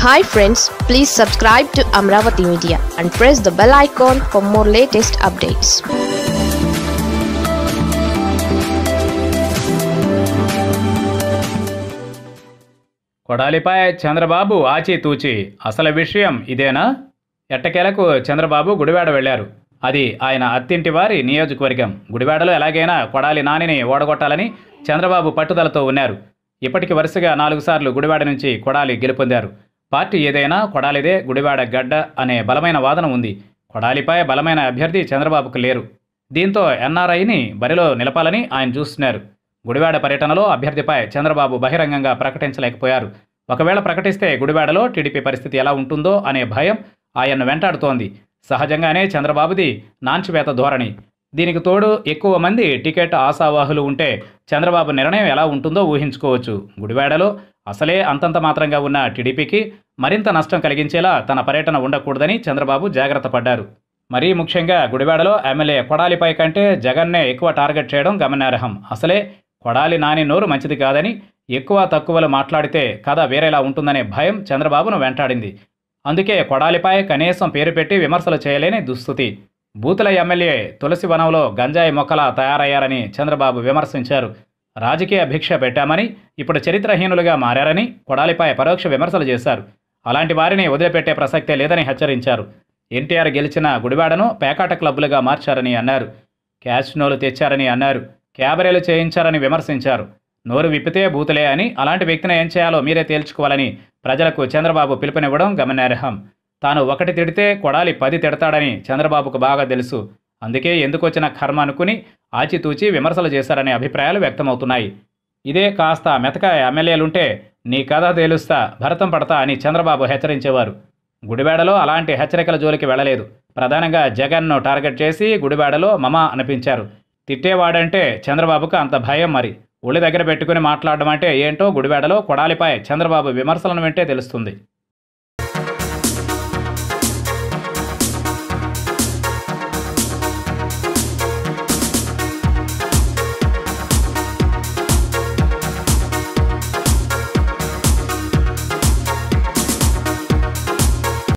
Hi friends, please subscribe to Amaravathi Media and press the bell icon for more latest updates. కొడాలిపై Chandrababu ఆచితూచి అసలు విషయం ఇదేనా? ఎట్టకేలకు చంద్రబాబు గుడివాడ వెళ్లారు. అది ఆయన అత్తింటి వారి నియోజకవర్గం. గుడివాడలో ఎలాగైనా కొడాలి నానిని ఓడగొట్టాలని చంద్రబాబు పట్టుదలతో ఉన్నారు. ఇప్పటికి వరుసగా 4 సార్లు గుడివాడ నుంచి కొడాలి గెలుపొందారు. పార్టీ ఏదైనా కొడాలిదే గుడివాడ గడ్డ అనే బలమైన వాదన ఉంది. కొడాలిపై బలమైన అభ్యర్థి చంద్రబాబుకు లేరు. దీంతో ఎన్ఆర్ఐని బరిలో నిలపాలని ఆయన చూస్తున్నారు. గుడివాడ పర్యటనలో అభ్యర్థిపై చంద్రబాబు బహిరంగంగా ప్రకటించలేకపోయారు. ఒకవేళ ప్రకటిస్తే గుడివాడలో టీడీపీ పరిస్థితి ఎలా ఉంటుందో అనే భయం ఆయన్ను వెంటాడుతోంది. సహజంగానే చంద్రబాబుది నాంచివేత ధోరణి. దీనికి తోడు ఎక్కువ మంది టికెట్ ఆశావాహులు ఉంటే చంద్రబాబు నిర్ణయం ఎలా ఉంటుందో ఊహించుకోవచ్చు. గుడివాడలో అసలే అంతంత మాత్రంగా ఉన్న టీడీపీకి మరింత నష్టం కలిగించేలా తన పర్యటన ఉండకూడదని చంద్రబాబు జాగ్రత్త పడ్డారు. మరీ ముఖ్యంగా గుడివాడలో ఎమ్మెల్యే కొడాలిపై కంటే జగన్నే ఎక్కువ టార్గెట్ చేయడం గమనార్హం. అసలే కొడాలి నాని నోరు మంచిది కాదని ఎక్కువ తక్కువలు మాట్లాడితే కథ వేరేలా ఉంటుందనే భయం చంద్రబాబును వెంటాడింది. అందుకే కొడాలిపై కనీసం పేరు పెట్టి విమర్శలు చేయలేని దుస్థితి. బూతుల ఎమ్మెల్యే తులసి వనంలో గంజాయి మొక్కలా తయారయ్యారని చంద్రబాబు విమర్శించారు. రాజకీయ భిక్ష పెట్టామని ఇప్పుడు చరిత్రహీనులుగా మారారని కొడాలిపై పరోక్ష విమర్శలు చేశారు. అలాంటి వారిని వదిలిపెట్టే ప్రసక్తే లేదని హెచ్చరించారు. ఎన్టీఆర్ గెలిచిన గుడివాడను పేకాట క్లబ్బులుగా మార్చారని అన్నారు. క్యాష్నోలు తెచ్చారని అన్నారు. క్యాబరేలు చేయించారని విమర్శించారు. నోరు విప్పితే బూతులే అని, అలాంటి వ్యక్తిని ఏం చేయాలో మీరే తేల్చుకోవాలని ప్రజలకు చంద్రబాబు పిలుపునివ్వడం గమనార్హం. తాను ఒకటి తిడితే కొడాలి 10 తిడతాడని చంద్రబాబుకు బాగా తెలుసు. అందుకే ఎందుకొచ్చిన కర్మ అనుకుని ఆచితూచి విమర్శలు చేశారనే అభిప్రాయాలు వ్యక్తమవుతున్నాయి. ఇదే కాస్త మెతక ఎమ్మెల్యేలుంటే నీ కథ తేలుస్తా, భరతం పడతా అని చంద్రబాబు హెచ్చరించేవారు. గుడివాడలో అలాంటి హెచ్చరికల జోలికి వెళ్లలేదు. ప్రధానంగా జగన్ను టార్గెట్ చేసి గుడివాడలో మమ అనిపించారు. తిట్టేవాడంటే చంద్రబాబుకు అంత భయం. మరి ఒళ్ళు దగ్గర పెట్టుకుని మాట్లాడడం అంటే ఏంటో గుడివాడలో కొడాలిపై చంద్రబాబు విమర్శలను వింటే తెలుస్తుంది.